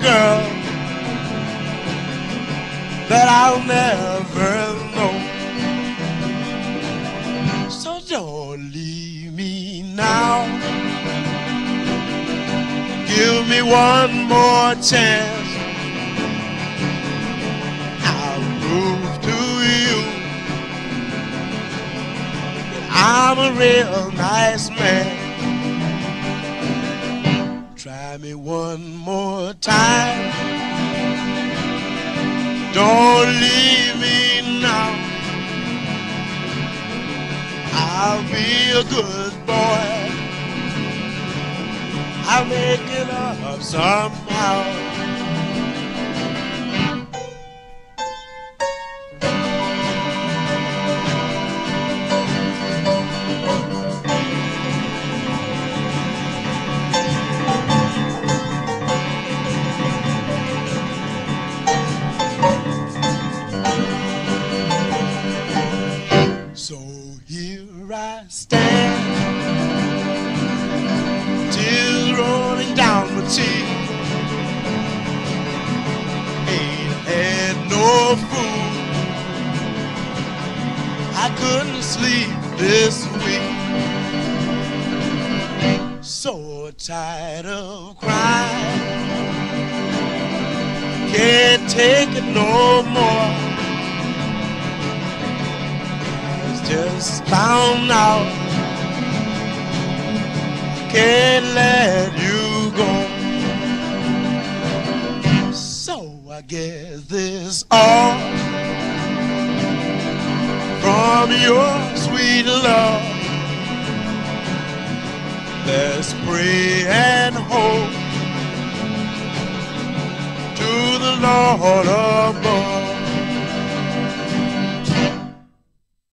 girl that I'll never know. So don't leave me now. Give me one more chance. I'll prove to you that I'm a real nice man. Try me one more time. Don't leave me now. I'll be a good boy. I'll make it up somehow. So here I stand, tears rolling down my cheek. Ain't had no food, I couldn't sleep this week. So tired of crying, can't take it no more. Just found out I can't let you go. So I guess this all from your sweet love. Let's pray and hope to the Lord